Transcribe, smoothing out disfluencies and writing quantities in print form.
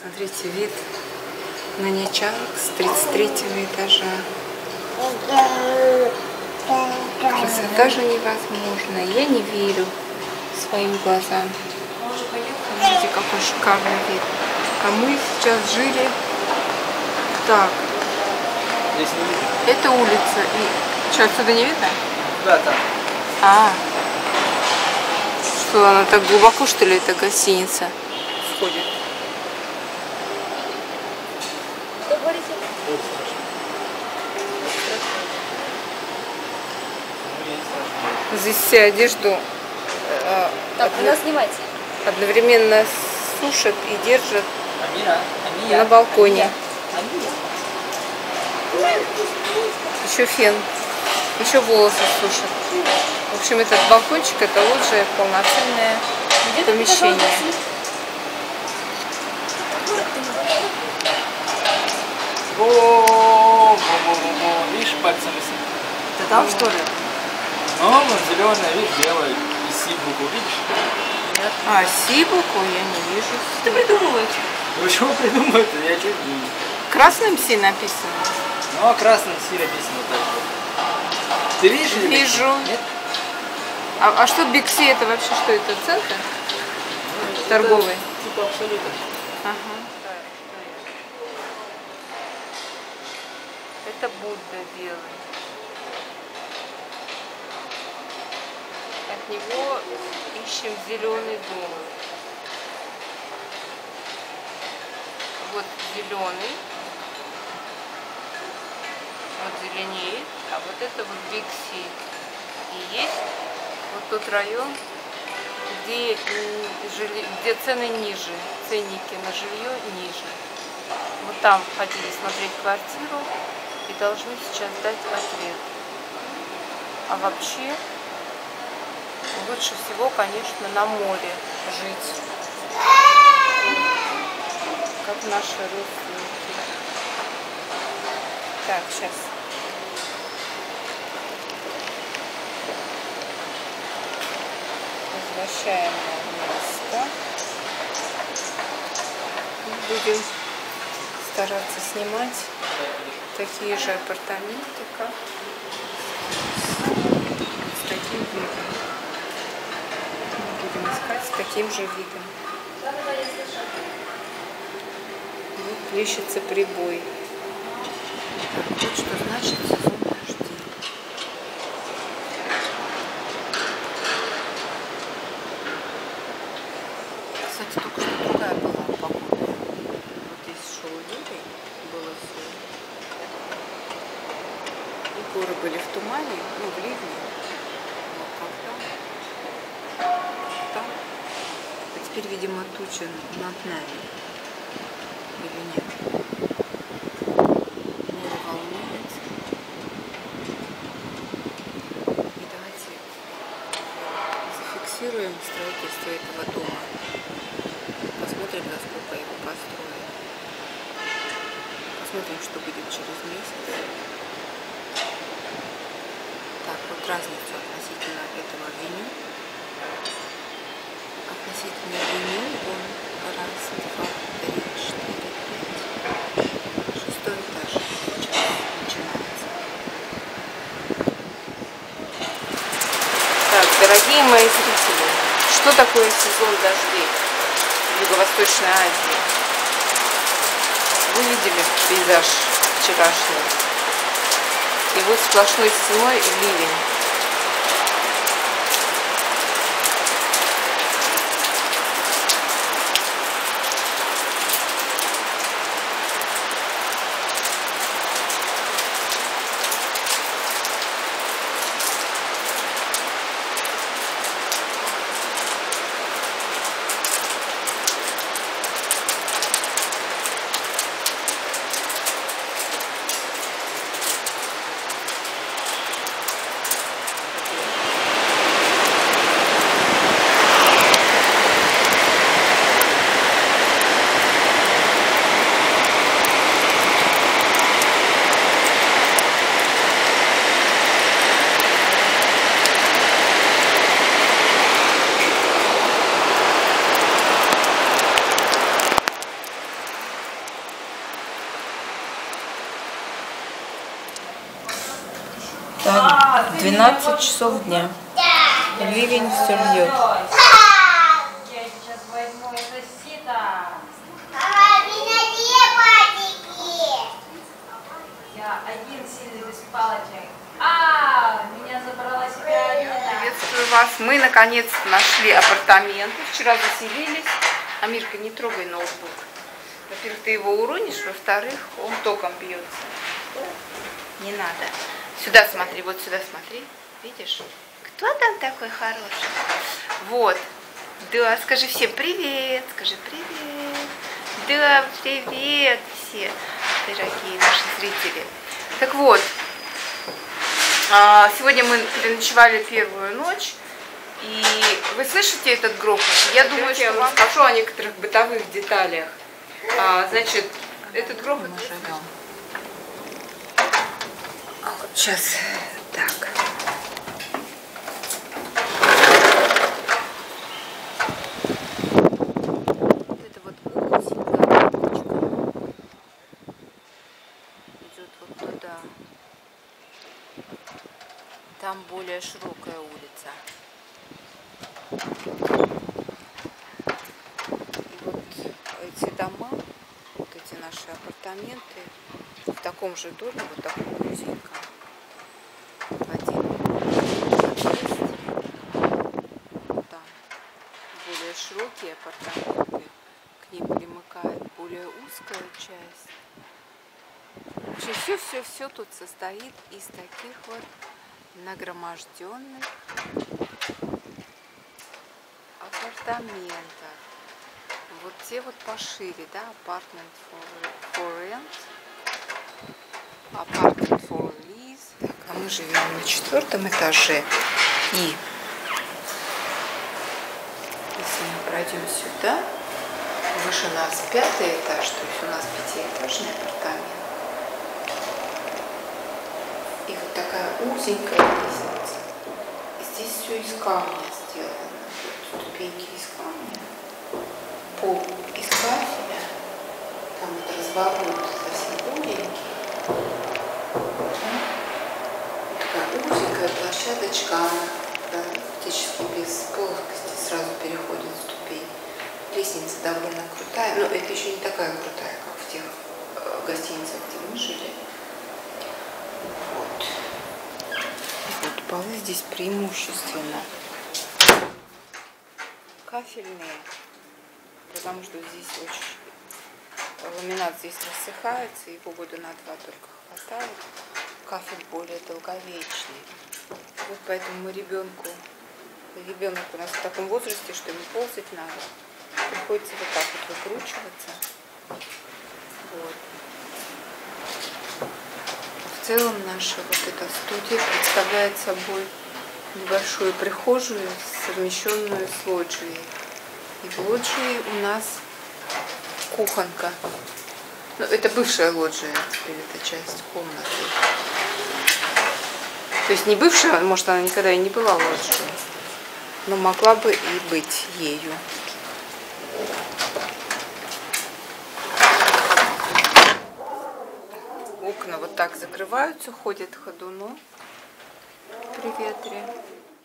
Смотрите, вид на Нячанг с 33-го этажа. Красота же невозможная. Я не верю своим глазам. Видите, какой шикарный вид. А мы сейчас жили так. Здесь не видно. Это улица. И что, отсюда не видно? Да, там. А. Что, она так глубоко, что ли, эта гостиница входит? Что говорите? Здесь все одежду Так, вы нас снимайте. одновременно сушат и держат Амира, на балконе. Амира. Еще фен, еще волосы сушат. В общем, этот балкончик — это лоджия, полноценное помещение. Видишь, пальцем висит. Это там, что ли? Ну, вот зеленая, видишь, белая. И сибуку, видишь? Нет. А, сибуку я не вижу. Что придумываете? Вы чего придумали-то? Я чуть не... Красным си написано. Ну, а красным си написано так. Ты видишь или Вижу. нет? А что Биг Си, это вообще что? Это центр? Торговый? Это, типа абсолютно. Ага. Это Будда белый. От него ищем зеленый дом. Вот зеленый. Вот зеленеет. А вот это вот Биг Си. И есть вот тот район, где цены ниже, ценники на жилье ниже. Вот там хотели смотреть квартиру и должны сейчас дать ответ. А вообще лучше всего, конечно, на море жить, как наши родственники. Так, сейчас. Возвращаем на место. И будем стараться снимать такие же апартаменты, как с таким видом. Мы будем искать с таким же видом. Вот плещется прибой. Вот что значит сезон дождей. Кстати, только что другая была погода. Вот здесь шел ливень, было все. И горы были в тумане, ну, в ливне. Но когда? Там. А теперь, видимо, туча над нами. Или нет? Море волнуется. И давайте зафиксируем строительство этого дома. Посмотрим, насколько его построят. Посмотрим, что будет через месяц. Так, вот разницу относительно этого авеню. Относительно авеню он раз, два, три, четыре, пять. 6-й этаж сейчас начинается. Так, дорогие мои зрители, что такое сезон дождей в Юго-Восточной Азии? Вы видели пейзаж вчерашний? И вот сплошной стеной ливень. 12 часов дня. Ливень все льет. Я сейчас возьму это сито. Я один сильный без палочек. Меня забрала себя одна. Приветствую вас. Мы наконец-то нашли апартаменты. Вчера заселились. Амирка, не трогай ноутбук. Во-первых, ты его уронишь, во-вторых, он током бьется. Не надо. Сюда смотри, вот сюда смотри. Видишь? Кто там такой хороший? Вот. Да, скажи всем привет. Скажи привет. Да, привет все, дорогие наши зрители. Так вот, сегодня мы переночевали первую ночь. И вы слышите этот грохот? Я думаю, что я вам скажу о некоторых бытовых деталях. Значит, этот грохот мы живем. Вот сейчас так. Вот это вот узенькая улочка идет вот туда. Там более широкая улица. И вот эти дома, вот эти наши апартаменты в таком же доме, вот таком узеньком. Один подъезд, там более широкие апартаменты, к ним примыкает более узкая часть. Все тут состоит из таких вот нагроможденных апартаментов. Вот те вот пошире, да, apartment for rent, apartment for lease. Так, а мы живем на 4-м этаже. И если мы пройдем сюда, выше нас 5-й этаж, то есть у нас 5-этажный апартамент. И вот такая узенькая лестница. И здесь все из камня сделано. Тут ступеньки из камня. Пол из кафеля. Там вот разворот совсем узенький. Вот такая узенькая площадочка. Она практически без плоскости сразу переходит в ступень. Лестница довольно крутая. Но это еще не такая крутая, как в тех гостиницах, где мы жили. Вот полы здесь преимущественно кафельные, потому что здесь очень ламинат здесь рассыхается, его года на 2 только хватает. Кафель более долговечный. Вот поэтому мы ребенок у нас в таком возрасте, что ему ползать надо. Приходится вот так вот выкручиваться. Вот. В целом наша вот эта студия представляет собой небольшую прихожую, совмещенную с лоджией. И в лоджии у нас кухонка. Ну, это бывшая лоджия, теперь это часть комнаты. То есть не бывшая, может, она никогда и не была лоджией, но могла бы и быть ею. Окна вот так закрываются, ходят ходуном при ветре.